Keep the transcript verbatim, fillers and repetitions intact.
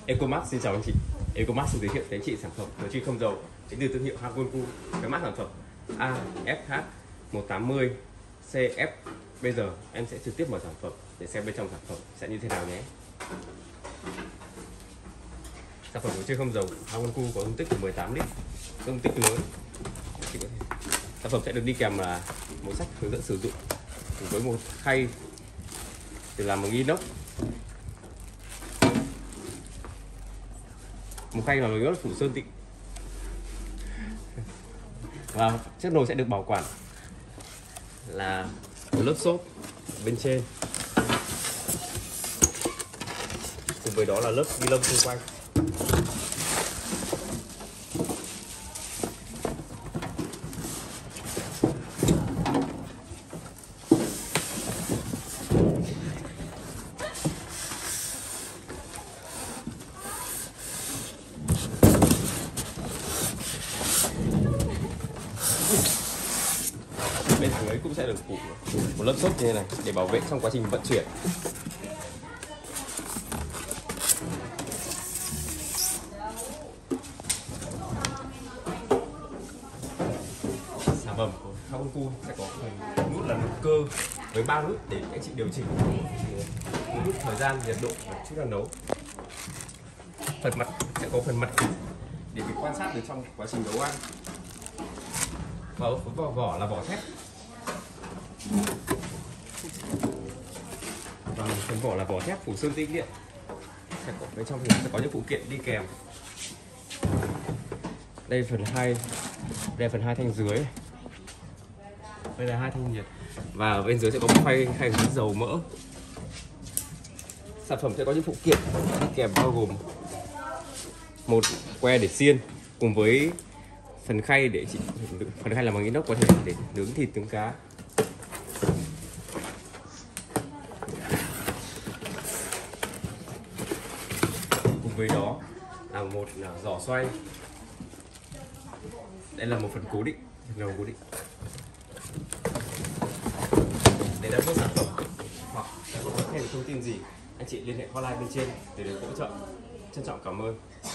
Ecomax xin chào anh chị. Ecomax xin giới thiệu tới anh chị sản phẩm nồi chiên không dầu đến từ thương hiệu Hagunku. Cái mã sản phẩm A F H một tám không C F. Bây giờ em sẽ trực tiếp mở sản phẩm để xem bên trong sản phẩm sẽ như thế nào nhé. Sản phẩm nồi chiên không dầu Hagunku có dung tích mười tám lít, dung tích lớn. Sản phẩm sẽ được đi kèm là một sách hướng dẫn sử dụng với một khay để làm bằng inox, một khay làm bằng inox phủ sơn tịnh, và chiếc nồi sẽ được bảo quản là một lớp xốp bên trên, cùng với đó là lớp ni lông xung quanh. Bên dưới cũng sẽ được phủ một lớp xốp như thế này để bảo vệ trong quá trình vận chuyển. Sản phẩm của Hagunku sẽ có nút là nút cơ với ba nút để anh chị điều chỉnh nút thời gian, nhiệt độ và chút là nấu. Phần mặt sẽ có phần mặt để mình quan sát được trong quá trình nấu ăn. Và vỏ vỏ là vỏ thép. Và phần vỏ là vỏ thép phủ sơn tĩnh điện. Bên trong thì sẽ có những phụ kiện đi kèm. Đây phần hai, đây phần hai thanh dưới. Đây là hai thanh nhiệt. Và ở bên dưới sẽ có một khay khay dầu mỡ. Sản phẩm sẽ có những phụ kiện đi kèm bao gồm một que để xiên cùng với phần khay để chị phần khay làm bằng inox có thể để nướng thịt, nướng cá. Cùng với đó là một giỏ xoay. Đây là một phần cố định, đầu cố định. Để đặt mua sản phẩm hoặc có thêm thông tin gì, anh chị liên hệ hotline bên trên để được hỗ trợ. Trân trọng cảm ơn.